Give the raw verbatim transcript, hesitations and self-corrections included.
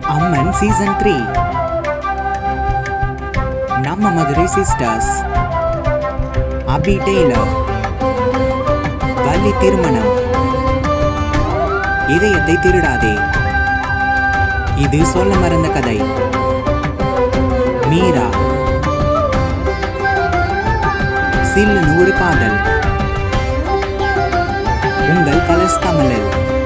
அம்மன் season three. நம்ம Madurai sisters, Abhi tailor, Valli திருமணம், இதயத்தை திருடாதே, இது சொல்ல மறந்த கதை, மீரா, சில்லுன்னு ஒரு காதல், உங்கள் கலர்ஸ் தமிழில்.